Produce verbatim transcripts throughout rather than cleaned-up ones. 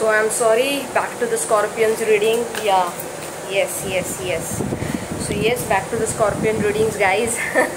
So I'm sorry, back to the Scorpions reading. Yeah, yes, yes, yes. So yes, back to the Scorpion readings, guys.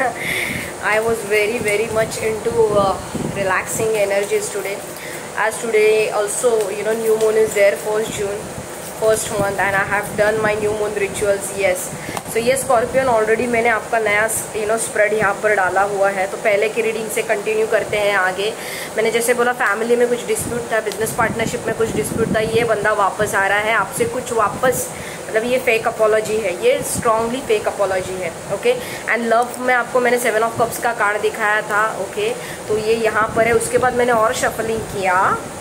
I was very very much into uh, relaxing energies today, as today also, you know, new moon is there, first June, first month, and I have done my new moon rituals. Yes, so ये scorpion already मैंने आपका नया you know spread यहाँ पर डाला हुआ है, तो पहले की रीडिंग से कंटिन्यू करते हैं आगे। मैंने जैसे बोला फैमिली में कुछ डिस्प्यूट था, बिजनेस पार्टनरशिप में कुछ डिस्प्यूट था, ये बंदा वापस आ रहा है आपसे कुछ वापस, मतलब ये फेक अपॉलॉजी है, ये स्ट्रांगली फेक अपॉलॉजी है। ओके, एंड लव में आपको मैंने सेवन ऑफ कप्स का कार्ड दिखाया था। ओके, तो ये यहाँ पर है। उसके बाद मैंने और शफलिंग किया,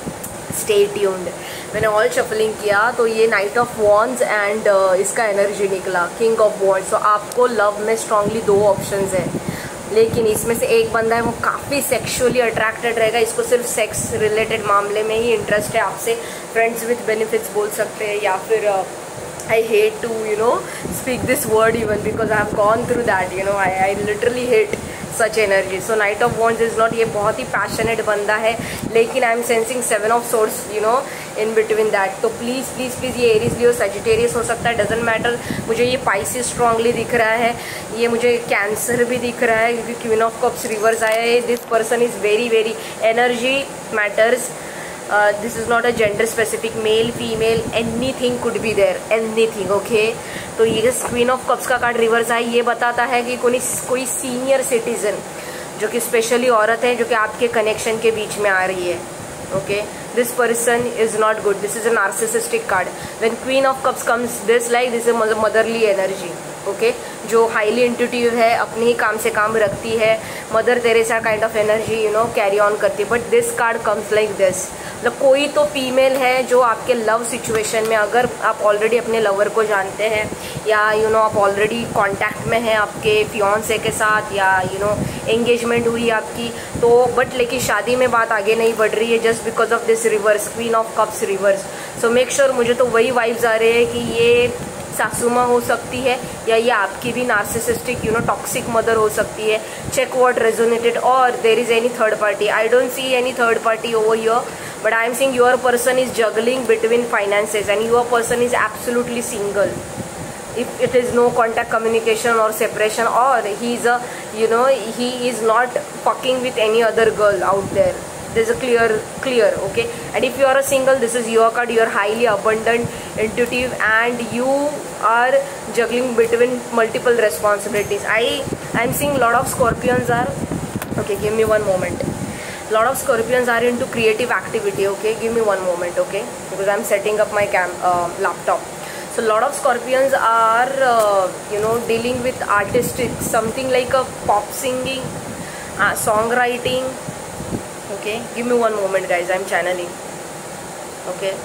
स्टे ट्यून्ड, मैंने ऑल शफलिंग किया, तो ये नाइट ऑफ वॉन्ड्स एंड इसका एनर्जी निकला, किंग ऑफ वॉन्ड्स। तो आपको लव में स्ट्रांगली दो ऑप्शंस हैं, लेकिन इसमें से एक बंदा है वो काफ़ी सेक्सुअली अट्रैक्टेड रहेगा, इसको सिर्फ सेक्स रिलेटेड मामले में ही इंटरेस्ट है आपसे, फ्रेंड्स विथ बेनिफिट्स बोल सकते हैं, या फिर I hate to you know speak this word even because I have gone through that, you know I I literally hate such energy. So knight of wands is not, ये बहुत ही passionate बंदा है, लेकिन I am sensing seven of swords you know in between that. तो please please please ये Aries Leo, Sagittarius हो सकता है, डजेंट मैटर। मुझे ये पाइसिस स्ट्रांगली दिख रहा है, ये मुझे कैंसर भी दिख रहा है क्योंकि क्वीन ऑफ कप्स रिवर्स आया है। This person is very very, energy matters, this is not a gender specific, male female anything could be there, anything. Okay, तो ये क्वीन ऑफ कप्स का कार्ड रिवर्स है, ये बताता है कि कोई कोई सीनियर सिटीजन जो कि स्पेशली औरत है जो कि आपके कनेक्शन के बीच में आ रही है। Okay, this person is not good, this is a narcissistic card. When queen of cups comes this like this is motherly energy. Okay, जो हाईली इंट्यूटिव है, अपने ही काम से काम रखती है, Mother Teresa kind of energy you know carry on करती है। But this card comes like this, मतलब कोई तो फीमेल है जो आपके लव सिचुएशन में, अगर आप ऑलरेडी अपने लवर को जानते हैं या यू नो आप ऑलरेडी कांटेक्ट में हैं आपके फियांसे के साथ, या यू नो एंगेजमेंट हुई आपकी, तो बट लेकिन शादी में बात आगे नहीं बढ़ रही है just because of this reverse, queen of cups reverse. So make sure, मुझे तो वही वाइब्स आ रहे हैं कि ये सासू माँ हो सकती है, या ये आपकी भी narcissistic you know toxic mother हो सकती है। चेक व्हाट रेजोनेटेड, और there is any third party. I don't see any third party over here, but I am seeing your person is juggling between finances and your person is absolutely single. If it is no contact, communication or separation, or he is a you know he is not fucking with any other girl out there, there's a clear clear okay. And if you are a single, this is your card, you are highly abundant, intuitive, and you are juggling between multiple responsibilities. I I am seeing lot of Scorpions are okay, give me one moment. Lot of Scorpions are into creative activity. Okay, give me one moment. Okay, because I'm setting up my cam uh, laptop. So lot of Scorpions are uh, you know dealing with artistic, something like a pop singing, uh, songwriting. Okay, give me one moment guys, I'm channeling. Okay,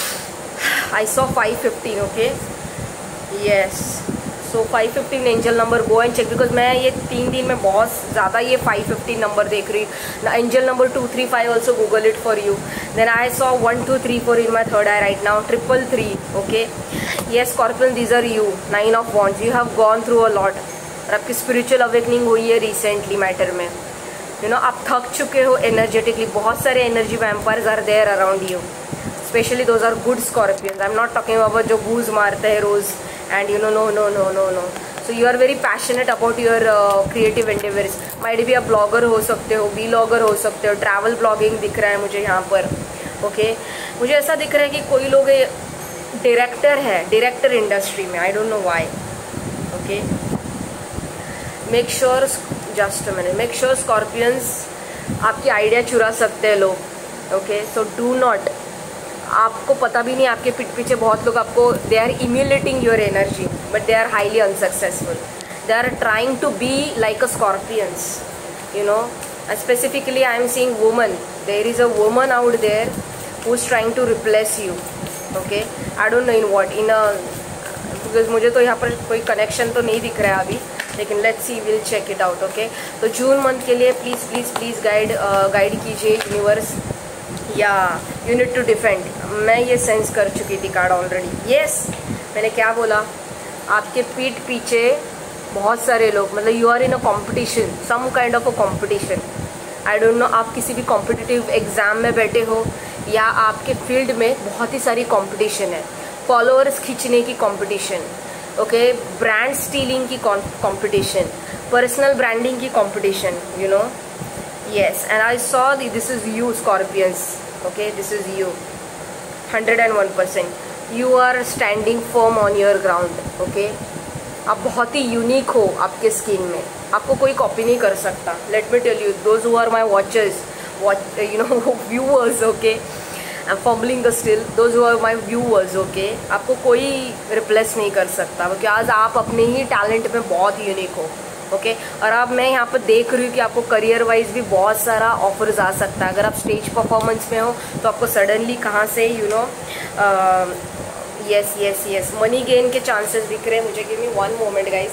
I saw five fifteen. Okay, yes, so five fifteen angel number, go and check, because मैं ये तीन दिन में बहुत ज़्यादा ये five fifteen number देख रही हूँ। Angel number two three five also Google it for you. Then I saw one two three four in my third eye right now, triple three. Okay, ये scorpion these are you, nine of wands, you have gone through a lot, और आपकी spiritual awakening हुई है recently matter में, you know आप थक चुके हो एनर्जेटिकली। बहुत सारे energy vampires are there around you, especially those are good scorpions. I am not talking about जो बूज मारते हैं रोज़ and you know no no no no no so you are very passionate about your uh, creative endeavors. might be a blogger हो सकते हो, vlogger हो सकते हो, travel blogging दिख रहा है मुझे यहाँ पर। Okay okay? मुझे ऐसा दिख रहा है कि कोई लोग डायरेक्टर है, डायरेक्टर इंडस्ट्री में, I don't know why. Okay, make sure, just a minute, make sure scorpions आपकी आइडिया चुरा सकते हैं लोग। ओके, सो डू नॉट, आपको पता भी नहीं, आपके पीठ पीछे बहुत लोग आपको, they are emulating your energy but they are highly unsuccessful. They are trying to be like a scorpions, you know specifically I am seeing woman, there is a woman out there who is trying to replace you. Okay, I don't know in what, in a, because मुझे तो यहाँ पर कोई connection तो नहीं दिख रहा है अभी, लेकिन let's see, will check it out. Okay, तो जून मंथ के लिए please please please guide guide कीजिए यूनिवर्स, या यू नीड टू डिफेंड। मैं ये सेंस कर चुकी थी कार्ड ऑलरेडी। यस, मैंने क्या बोला, आपके पीठ पीछे बहुत सारे लोग, मतलब you are in a competition, some kind of a competition. I don't know आप किसी भी कॉम्पिटिटिव एग्ज़ाम में बैठे हो, या आपके फील्ड में बहुत ही सारी कंपटीशन है, फॉलोअर्स खींचने की कंपटीशन, ओके, ब्रांड स्टीलिंग की कंपटीशन, पर्सनल ब्रांडिंग की competition, you know, yes, and I saw this is you scorpions, okay, this is you hundred and one percent you are standing firm on your ground, okay. आप बहुत ही unique हो आपके skin में, आपको कोई copy नहीं कर सकता। Let me tell you, those who are my watchers, watch you know viewers, okay, I am fumbling the still, those who are my viewers, okay, आपको कोई रिप्लेस नहीं कर सकता, क्योंकि आज आप अपने ही टैलेंट में बहुत यूनिक हो, ओके okay? और अब मैं यहाँ पर देख रही हूँ कि आपको करियर वाइज भी बहुत सारा ऑफर्स आ सकता है। अगर आप स्टेज परफॉर्मेंस में हो तो आपको सडनली कहाँ से you know yes yes yes money gain के चांसेस दिख रहे हैं मुझे। Give me one moment guys,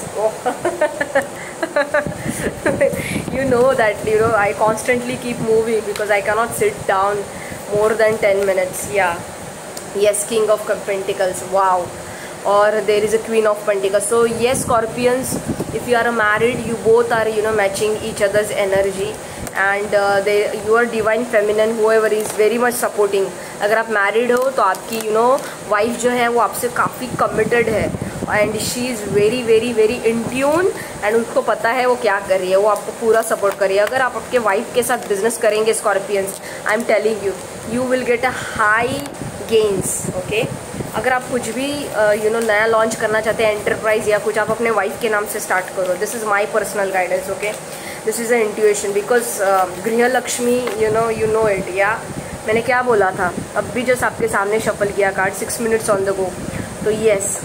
you know that you know I constantly keep moving because I can not sit down more than ten minutes. या yes, king of pentacles, wow, or there is a queen of pentacles. So yes Scorpions, if you are married, you both are you know matching each other's energy and uh, they your divine feminine whoever is very much supporting. अगर आप married हो तो आपकी you know wife जो है वो आपसे काफ़ी committed है and she is very very very in tune and उसको पता है वो क्या कर रही है, वो आपको पूरा सपोर्ट कर रही है। अगर आप आपके वाइफ के साथ बिजनेस करेंगे Scorpions, I am telling you, you will get a high gains, okay. अगर आप कुछ भी यू नो नया लॉन्च करना चाहते हैं, एंटरप्राइज या कुछ, आप अपने वाइफ के नाम से स्टार्ट करो। This is my personal guidance, okay, this is a intuition because Griha Lakshmi you know you know it. या मैंने क्या बोला था, अब भी जस्ट आपके सामने शफल किया card, six minutes on the go. तो येस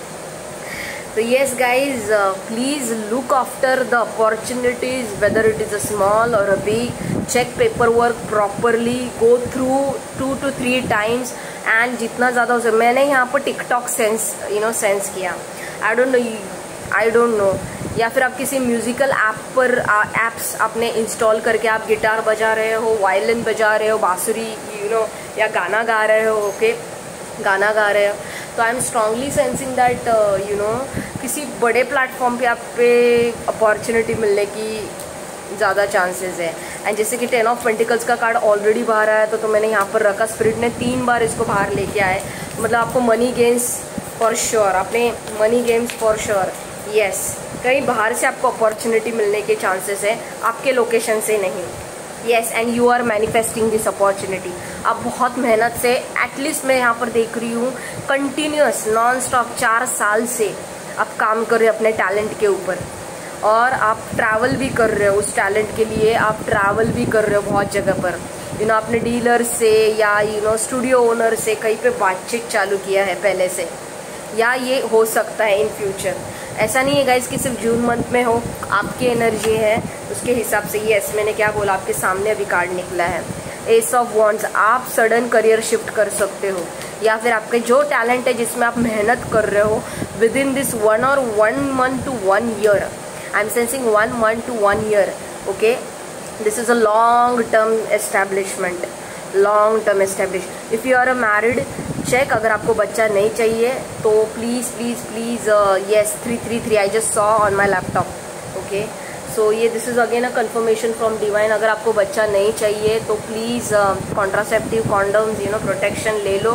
तो yes guys, please look after the opportunities whether it is a small और a big, check paper work properly, go through two two three times and जितना ज़्यादा हो सके। मैंने यहाँ पर TikTok sense you know sense किया, I don't know I don't know या फिर आप किसी म्यूज़िकल ऐप पर ऐप्स आपने इंस्टॉल करके आप गिटार बजा रहे हो, वायलिन बजा रहे हो, बांसुरी यू नो या गाना गा रहे हो, ओके, गाना गा रहे हो, तो I am strongly sensing that you know किसी बड़े प्लेटफॉर्म पे आप पे अपॉर्चुनिटी मिलने की ज़्यादा चांसेस है। एंड जैसे कि टेन ऑफ पेंटिकल्स का कार्ड ऑलरेडी बाहर आया, तो, तो मैंने यहाँ पर रखा, स्पिरिट ने तीन बार इसको बाहर लेके आए, मतलब आपको मनी गेम्स फॉर श्योर, आपने money games for sure, yes, कहीं बाहर से आपको अपॉर्चुनिटी मिलने के चांसेस है, आपके लोकेशन से नहीं। Yes, and you are manifesting this opportunity. आप बहुत मेहनत से, एटलीस्ट मैं यहाँ पर देख रही हूँ कंटिन्यूस नॉन स्टॉप चार साल से आप काम कर रहे हो अपने टैलेंट के ऊपर, और आप ट्रैवल भी कर रहे हो उस टैलेंट के लिए, आप ट्रैवल भी कर रहे हो बहुत जगह पर, यू नो अपने डीलर से या यू नो स्टूडियो ओनर से कहीं पे बातचीत चालू किया है पहले से, या ये हो सकता है इन फ्यूचर। ऐसा नहीं है गाइस कि सिर्फ जून मंथ में हो, आपकी एनर्जी है उसके हिसाब से। येस, मैंने क्या बोला, आपके सामने अभी कार्ड निकला है एस ऑफ वॉन्ड्स, आप सडन करियर शिफ्ट कर सकते हो, या फिर आपके जो टैलेंट है जिसमें आप मेहनत कर रहे हो, विद इन दिस वन और one month to one year, I am sensing one month to one year, okay, this is a long term establishment, long term establish. If you are a married, check, अगर आपको बच्चा नहीं चाहिए तो please please please yes, three three three I just saw on my laptop, okay. So ये this is again a confirmation from divine. अगर आपको बच्चा नहीं चाहिए तो please contraceptive condoms you know protection ले लो।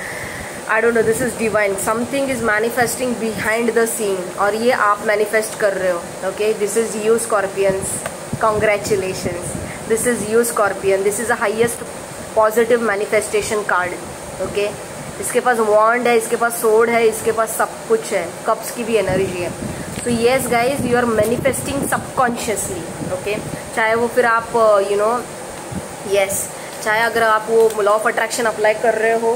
I don't know, this is divine, something is manifesting behind the scene, और ये आप मैनिफेस्ट कर रहे हो, okay. This is you scorpions, congratulations, this is you scorpion, this is the highest positive manifestation card, okay. इसके पास वॉन्ड है, इसके पास सोड है, इसके पास सब कुछ है, कप्स की भी एनर्जी है। तो yes guys, you are manifesting subconsciously, okay. चाहे वो फिर आप यू नो यस चाहे अगर आप वो लॉ ऑफ अट्रैक्शन अप्लाई कर रहे हो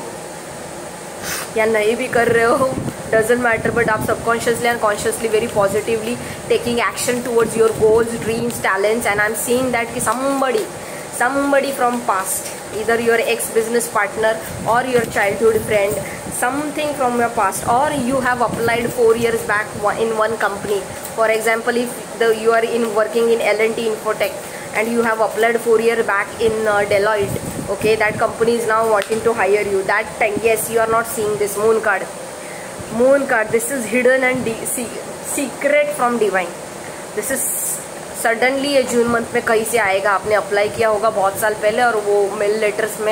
या नहीं भी कर रहे हो, डजेंट मैटर, बट आप subconsciously and consciously very positively taking action towards your goals, dreams, talents, and I am seeing that कि somebody somebody from past, either your ex business partner or your childhood friend, something from your past, or you have applied four years back in one company. For example, if the you are in working in L and T Infotech and you have applied four years back in uh, Deloitte, okay, that company is now wanting to hire you. That time, yes, you are not seeing this moon card, moon card, this is hidden and secret from divine. This is suddenly ये June month में कहीं से आएगा, आपने apply किया होगा बहुत साल पहले और वो मेल लेटर्स में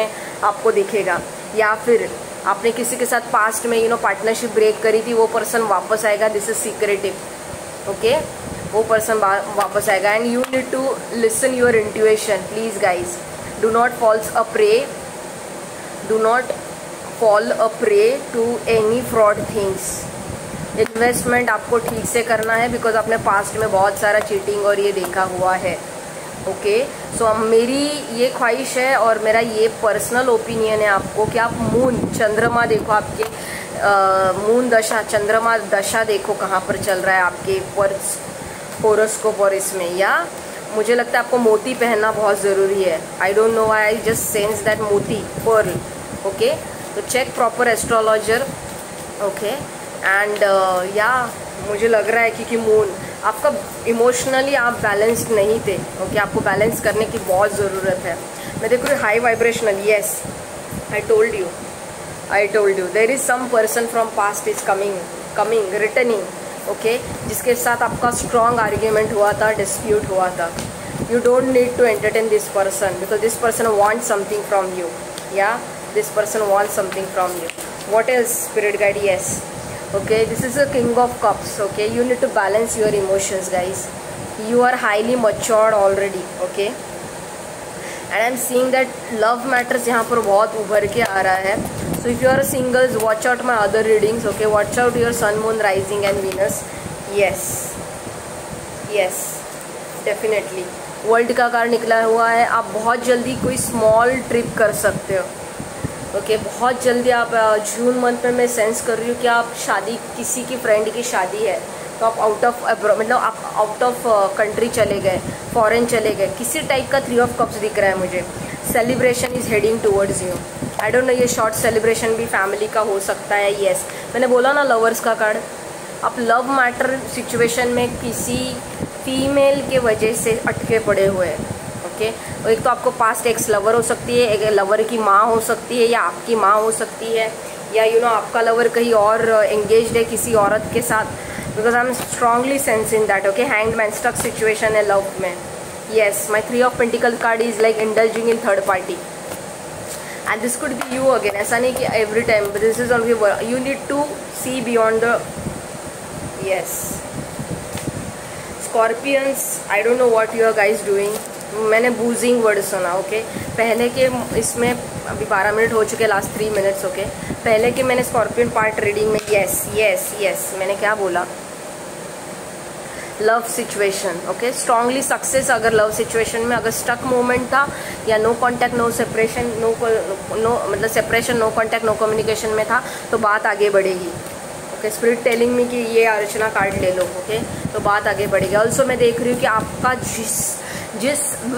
आपको दिखेगा, या फिर आपने किसी के साथ पास्ट में यू नो पार्टनरशिप ब्रेक करी थी, वो पर्सन वापस आएगा. This is secretive. ओके, वो पर्सन वापस आएगा. And you need to listen your intuition. Please guys, do not falls a prey, do not fall a prey to any fraud things. Investment आपको ठीक से करना है, बिकॉज आपने पास्ट में बहुत सारा चीटिंग और ये देखा हुआ है. ओके, सो अब मेरी ये ख्वाहिश है और मेरा ये पर्सनल ओपिनियन है आपको कि आप मून चंद्रमा देखो, आपके मून दशा चंद्रमा दशा देखो कहाँ पर चल रहा है आपके पर्स होरोस्कोप और इसमें. या मुझे लगता है आपको मोती पहनना बहुत ज़रूरी है. I don't know why, I just sense that moti pearl. Okay, तो check proper astrologer. Okay, and या मुझे लग रहा है क्योंकि मून आपका इमोशनली आप बैलेंस्ड नहीं थे. Okay okay? आपको बैलेंस करने की बहुत ज़रूरत है. मैं देख रही हूँ high vibrational. Yes, I told you, I told you there is some person from past is coming coming returning. Okay, जिसके साथ आपका स्ट्रॉन्ग आर्ग्यूमेंट हुआ था, डिस्प्यूट हुआ था. You don't need to entertain this person because this person want something from you. या this person want something from you. What is spirit guide? Yes. Okay, this is a king of cups. Okay, you need to balance your emotions, guys. You are highly matured already. Okay, and I'm seeing that love matters यहाँ पर बहुत उभर के आ रहा है. So if you are singles, watch out my other readings. Okay, watch out your sun, moon, rising and Venus. Yes, yes, definitely. World का card निकला हुआ है. आप बहुत जल्दी कोई स्मॉल ट्रिप कर सकते हो. ओके okay, बहुत जल्दी आप जून मंथ में मैं सेंस कर रही हूँ कि आप शादी, किसी की फ्रेंड की शादी है तो आप आउट ऑफ मतलब आप आउट ऑफ कंट्री चले गए, फॉरेन चले गए, किसी टाइप का थ्री ऑफ कप्स दिख रहा है मुझे. Celebration is heading towards you. I don't know, ये शॉर्ट सेलिब्रेशन भी फैमिली का हो सकता है. येस, मैंने बोला ना लवर्स का कार्ड. आप लव मैटर सिचुएशन में किसी फीमेल के वजह से अटके पड़े हुए हैं. ओके, और एक तो आपको पास्ट एक्स लवर हो सकती है, एक लवर की माँ हो सकती है, या आपकी माँ हो सकती है, या यू नो आपका लवर कहीं और एंगेज्ड है किसी औरत के साथ. Because I am strongly sensing that. Okay, hanged man, stuck situation है लव में. Yes, my three of pentacle card is like indulging in third party and this could be you again. ऐसा नहीं कि every time, but this is only you need to see beyond the. Yes, Scorpions, I don't know what you are guys doing. मैंने boozing word सुना. Okay okay? पहले के इसमें अभी बारह मिनट हो चुके, लास्ट थ्री मिनट्स. ओके, पहले के मैंने स्कॉर्पियन पार्ट रीडिंग में येस येस येस मैंने क्या बोला? Love situation. Okay, strongly success. अगर लव सिचुएशन में अगर स्टक मोमेंट था या no contact, no separation, no no मतलब separation, no contact, no communication में था तो बात आगे बढ़ेगी. ओके, स्पिरिट टेलिंग में कि ये अर्चना कार्ड ले लो. Okay okay? तो बात आगे बढ़ेगी. ऑल्सो मैं देख रही हूँ कि आपका जिस जिस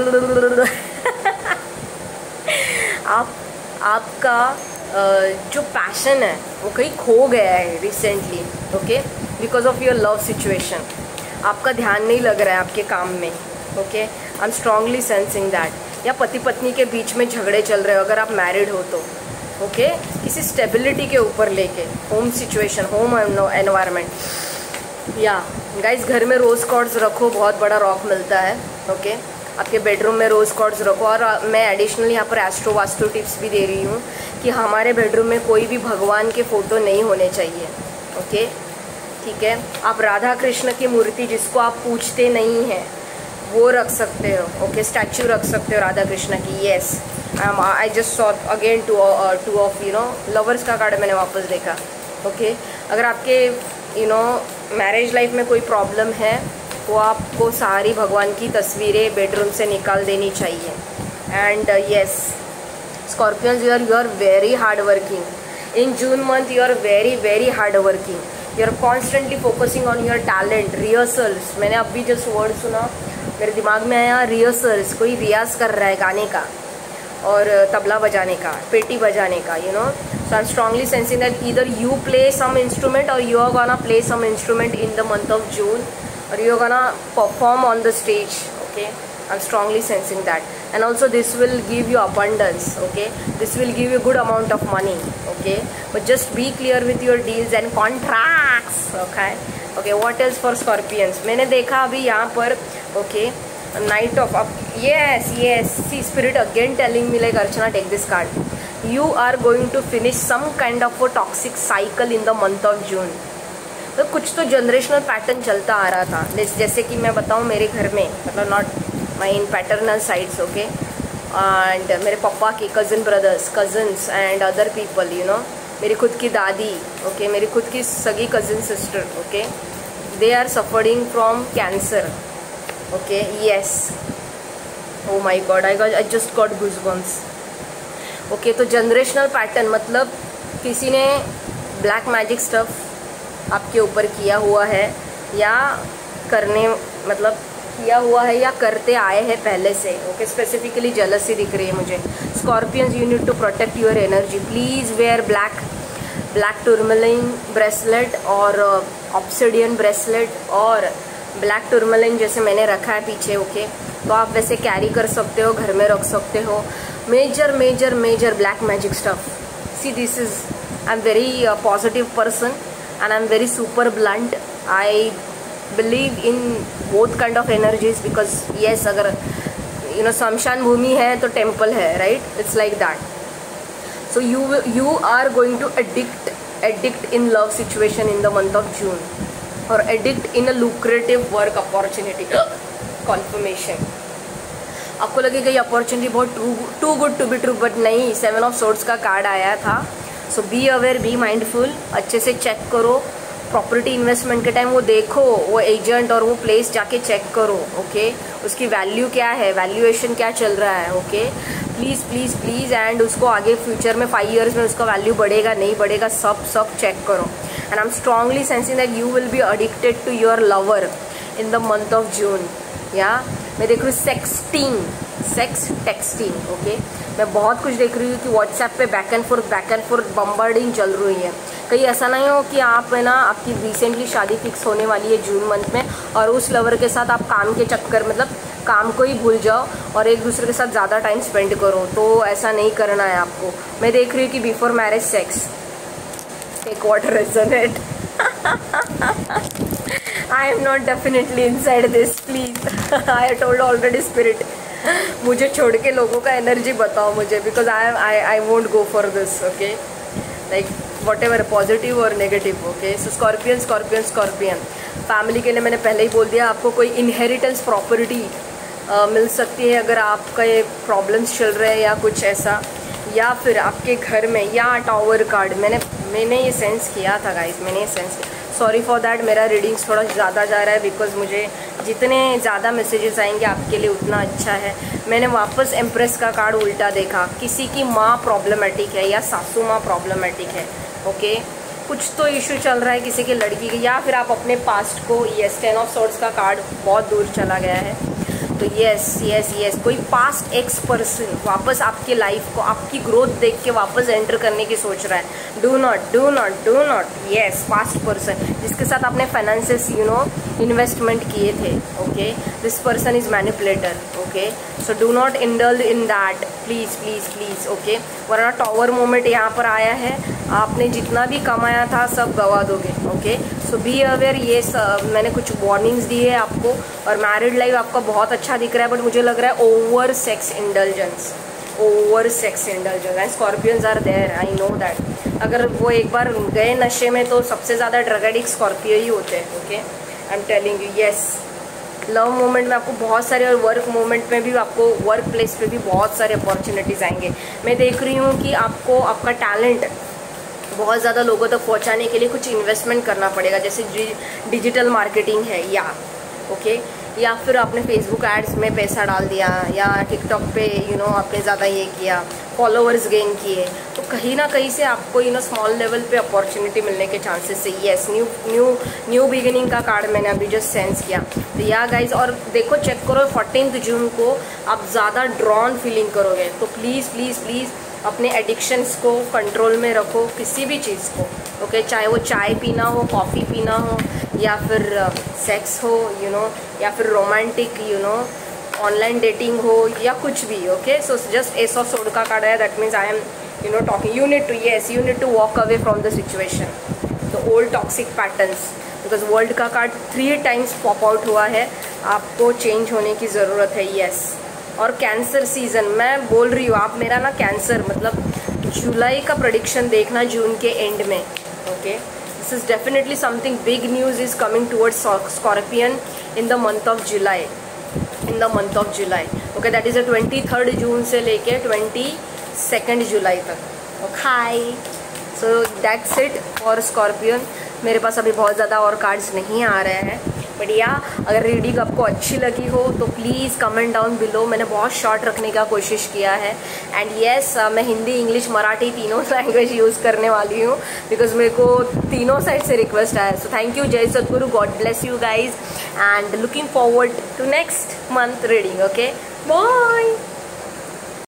आप आपका जो पैशन है वो कहीं खो गया है recently. Okay, because of your love situation आपका ध्यान नहीं लग रहा है आपके काम में. Okay, I am strongly sensing that. या पति पत्नी के बीच में झगड़े चल रहे हो अगर आप मैरिड हो तो. Okay okay? किसी स्टेबिलिटी के ऊपर लेके, होम सिचुएशन, होम एनवायरनमेंट. या गाइस, घर में रोज़ कॉर्ड्स रखो, बहुत बड़ा रॉक मिलता है. Okay okay? आपके बेडरूम में रोज़ कॉर्ड्स रखो. और मैं एडिशनल यहाँ पर एस्ट्रो वास्तु टिप्स भी दे रही हूँ कि हमारे बेडरूम में कोई भी भगवान के फ़ोटो नहीं होने चाहिए. Okay okay? ठीक है, आप राधा कृष्ण की मूर्ति जिसको आप पूछते नहीं हैं वो रख सकते हो. Okay okay? स्टैचू रख सकते हो राधा कृष्ण की. Yes, I just saw again two two of you know lovers का कार्ड मैंने वापस देखा. Okay okay? अगर आपके यू नो मैरिज लाइफ में कोई प्रॉब्लम है तो आपको सारी भगवान की तस्वीरें बेडरूम से निकाल देनी चाहिए. And yes Scorpions, you are you are very hard working. In June month you are very very hard working. You are constantly focusing on your talent. Rehearsals, मैंने अभी जस्ट वर्ड सुना, मेरे दिमाग में आया रिहर्सल्स. कोई रियाज कर रहा है गाने का और तबला बजाने का, पेटी बजाने का, you know. So I am strongly sensing that either you play some instrument और you are gonna play some instrument in the month of June, or you're gonna perform on the stage. Okay, I'm strongly sensing that. And also this will give you abundance. Okay, this will give you good amount of money. Okay, but just be clear with your deals and contracts. Okay, okay, what else for Scorpions? मैंने देखा अभी यहाँ पर. Okay, knight of. अब yes yes see spirit again telling me like Archana take this card. You are going to finish some kind of a toxic cycle in the month of June. तो कुछ तो generational pattern चलता आ रहा था, जैसे कि मैं बताऊँ मेरे घर में, मतलब not my in paternal sides, okay, and मेरे पापा के cousin brothers cousins and other people, you know, मेरी खुद की दादी, ओके okay, मेरी खुद की सगी cousin sister, okay, they are suffering from cancer, okay, yes, oh my God, I got I just got goosebumps, okay. तो जनरेशनल पैटर्न मतलब किसी ने ब्लैक मैजिक स्टफ आपके ऊपर किया हुआ है, या करने मतलब किया हुआ है या करते आए हैं पहले से, ओके। स्पेसिफिकली जेलसी दिख रही है मुझे। Scorpions, you need to protect your energy, please wear black black tourmaline bracelet और ऑब्सिडियन ब्रेसलेट और ब्लैक टूरमलिन जैसे मैंने रखा है पीछे, ओके। तो आप वैसे कैरी कर सकते हो, घर में रख सकते हो। Major major major black magic stuff, see this is, I am very positive person and I'm very super blunt. I believe in both kind of energies because yes, अगर you know शमशान भूमि है तो टेम्पल है, right? It's like that. So you you are going to addict addict in love situation in the month of June, or addict in a lucrative work opportunity. Confirmation. आपको लगेगा ये opportunity बहुत too too good to be true, but नहीं, seven of swords का card आया था। So be aware, be mindful, अच्छे से चेक करो। प्रॉपर्टी इन्वेस्टमेंट के टाइम वो देखो, वो एजेंट और वो प्लेस जाके चेक करो, ओके, उसकी वैल्यू क्या है, वैल्यूएशन क्या चल रहा है, okay, please please please. And उसको आगे फ्यूचर में फाइव इयर्स में उसका वैल्यू बढ़ेगा नहीं बढ़ेगा, सब सब चेक करो। And I am strongly sensing that you will be addicted to your lover in the month of June. या मैं देख रही हूँ सेक्सटिंग, सेक्स टेक्सटिंग, ओके। मैं बहुत कुछ देख रही हूँ कि व्हाट्सएप पे back and forth back and forth bombarding चल रही है। कहीं ऐसा नहीं हो कि आप है ना, आपकी रिसेंटली शादी फिक्स होने वाली है जून मंथ में, और उस लवर के साथ आप काम के चक्कर मतलब काम को ही भूल जाओ और एक दूसरे के साथ ज़्यादा टाइम स्पेंड करो, तो ऐसा नहीं करना है आपको। मैं देख रही हूँ कि before marriage sex, take what resonate. I am not definitely inside this, please. I told already spirit, मुझे छोड़ के लोगों का एनर्जी बताओ मुझे, because I I I won't go for this, okay, like whatever positive और negative, okay. So Scorpion Scorpion Scorpion family के लिए मैंने पहले ही बोल दिया, आपको कोई इनहेरिटेंस प्रॉपर्टी मिल सकती है अगर आपका ये प्रॉब्लम्स चल रहे हैं या कुछ ऐसा, या फिर आपके घर में, या टावर कार्ड मैंने मैंने ये सेंस किया था गाइस, मैंने ये सेंस किया। सॉरी फॉर दैट, मेरा रीडिंग्स थोड़ा ज़्यादा जा रहा है, बिकॉज मुझे जितने ज़्यादा मैसेजेस आएंगे आपके लिए उतना अच्छा है। मैंने वापस एम्प्रेस का कार्ड उल्टा देखा, किसी की माँ प्रॉब्लमेटिक है या सासू माँ प्रॉब्लमेटिक है, ओके, कुछ तो इशू चल रहा है किसी की लड़की के, या फिर आप अपने पास्ट को, यस, टेन ऑफ सोर्ड्स का कार्ड बहुत दूर चला गया है, तो यस यस यस कोई पास्ट एक्स पर्सन वापस आपकी लाइफ को, आपकी ग्रोथ देख के वापस एंटर करने की सोच रहा है। Do not do not do not yes past person जिसके साथ आपने फाइनेंसेस यू नो इन्वेस्टमेंट किए थे, okay, this person is manipulator, okay, so do not indulge in that, please please please, okay, वरना टॉवर मोमेंट यहाँ पर आया है, आपने जितना भी कमाया था सब गवा दोगे, ओके। सो बी अवेयर, ये सब मैंने कुछ वार्निंग्स दी है आपको। और मैरिड लाइफ आपका बहुत अच्छा दिख रहा है, बट मुझे लग रहा है over sex indulgence, over sex indulgence and Scorpions are there, I know that. अगर वो एक बार गए नशे में तो सबसे ज़्यादा ड्रग एडिक्ट स्कॉर्पियो ही होते हैं, okay, I am telling you. Yes, love moment में आपको बहुत सारे, और वर्क मोमेंट में भी आपको, वर्क प्लेस पे भी बहुत सारे अपॉर्चुनिटीज़ आएंगे। मैं देख रही हूँ कि आपको आपका टैलेंट बहुत ज़्यादा लोगों तक पहुंचाने के लिए कुछ इन्वेस्टमेंट करना पड़ेगा, जैसे डिजिटल मार्केटिंग है, या ओके, या फिर आपने फेसबुक एड्स में पैसा डाल दिया, या टिकटॉक पे यू नो आपने ज़्यादा ये किया, फॉलोअर्स गेन किए, तो कहीं ना कहीं से आपको यू नो स्मॉल लेवल पे अपॉर्चुनिटी मिलने के चांसेस है। Yes, new new new beginning का कार्ड मैंने अभी जस्ट सेंस किया, तो या गाइज, और देखो चेक करो फोर्टीन्थ जून को आप ज़्यादा ड्रॉन फीलिंग करोगे, तो प्लीज़ प्लीज़ प्लीज़ अपने एडिक्शंस को कंट्रोल में रखो, किसी भी चीज़ को, ओके, चाहे वो चाय पीना हो, कॉफ़ी पीना हो, या फिर सेक्स हो, यू नो, या फिर romantic you know online dating हो, या कुछ भी, okay. So just ace of sword का कार्ड है, that means I am you know talking, you need to, yes, you need to walk away from the situation, the old toxic patterns, because world का card three times pop out हुआ है, आपको change होने की ज़रूरत है, yes. और cancer season, मैं बोल रही हूँ, आप मेरा ना कैंसर मतलब जुलाई का प्रेडिक्शन देखना जून के एंड में. Okay, this is definitely something big news is coming towards Scorpion in the month of July. In the month of July. Okay, that is the twenty third June से लेके twenty second July तक. Okay, so that's it for Scorpion. मेरे पास अभी बहुत ज़्यादा और cards नहीं आ रहे हैं, बट या अगर रीडिंग आपको अच्छी लगी हो तो प्लीज़ कमेंट डाउन बिलो. मैंने बहुत शॉर्ट रखने का कोशिश किया है. एंड येस, मैं हिंदी, इंग्लिश, मराठी तीनों लैंग्वेज यूज़ करने वाली हूँ बिकॉज मेरे को तीनों साइड से रिक्वेस्ट आया. So thank you. जय Sadguru. God bless you guys and looking forward to next month reading. Okay, bye.